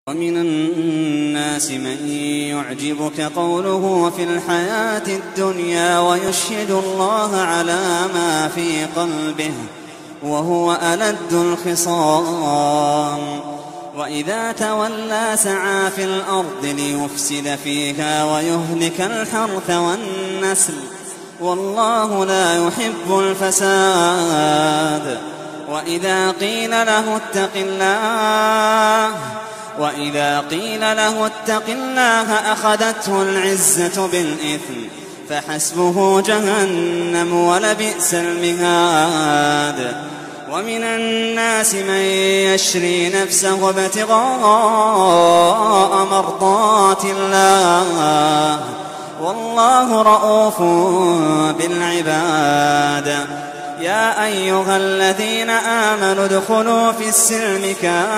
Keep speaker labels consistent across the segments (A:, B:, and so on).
A: ومن الناس من يعجبك قوله في الحياة الدنيا ويشهد الله على ما في قلبه وهو ألد الخصام وإذا تولى سعى في الأرض ليفسد فيها ويهلك الحرث والنسل والله لا يحب الفساد. وإذا قيل له اتق الله أخذته العزة بالإثم فحسبه جهنم ولبئس المهاد. ومن الناس من يشري نفسه ابتغاء مرضات الله والله رؤوف بالعباد. يا أيها الذين آمنوا ادخلوا في السلم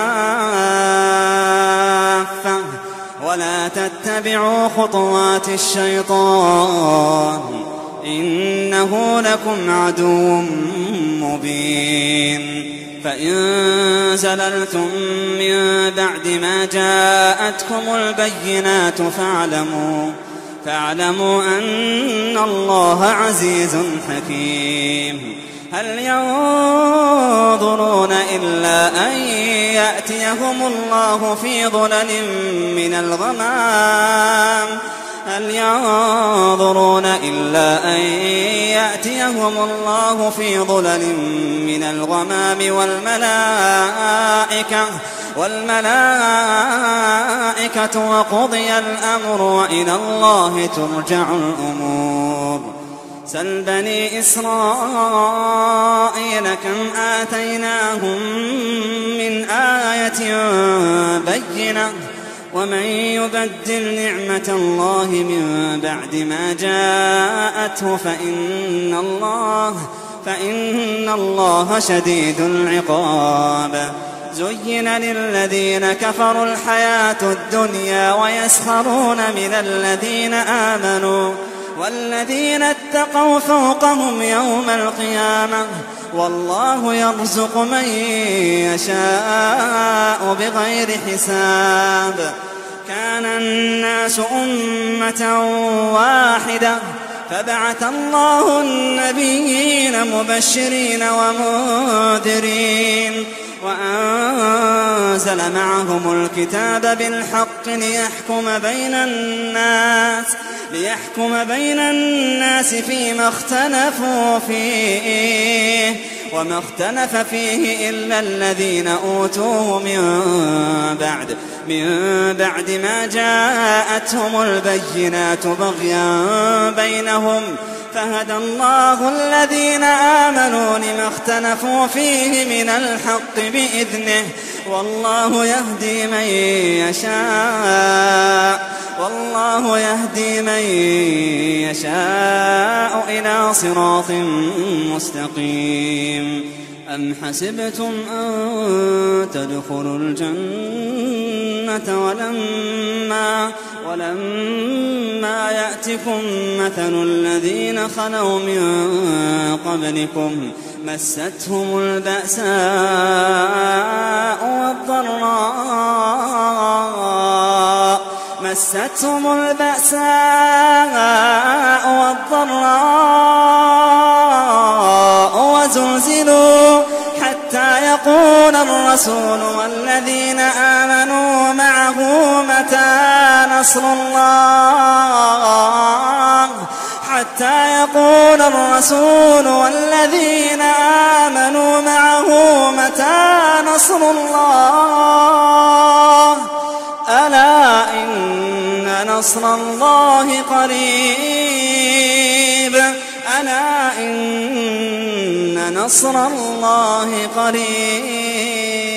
A: كافة ولا تتبعوا خطوات الشيطان إنه لكم عدو مبين. فإن زللتم من بعد ما جاءتكم البينات فاعلموا أن الله عزيز حكيم. هل ينظرون إلا أن يأتيهم الله في ظلل من الغمام والملائكة وقضي الأمر وإلى الله ترجع الأمور. سل بني إسرائيل كم آتيناهم من آية بينة ومن يبدل نعمة الله من بعد ما جاءته فإن الله شديد العقاب. زين للذين كفروا الحياة الدنيا ويسخرون من الذين آمنوا والذين اتقوا فوقهم يوم القيامة والله يرزق من يشاء بغير حساب. كان الناس أمة واحدة فبعث الله النبيين مبشرين ومنذرين وأنزل معهم الكتاب بالحق ليحكم بين الناس فيما اختلفوا فيه وما اختلف فيه إلا الذين أوتوه من بعد ما جاءتهم البينات بغيا بينهم فهدى الله الذين آمنوا لما اختلفوا فيه من الحق بإذنه والله يهدي من يشاء إلى صراط مستقيم. أم حسبتم أن تدخلوا الجنة ولما يأتكم مثل الذين خلوا من قبلكم مستهم البأساء والضراء وزلزلوا حتى يقول الرسول والذين آمنوا معه متى نصر الله ألا إن نصر الله قريب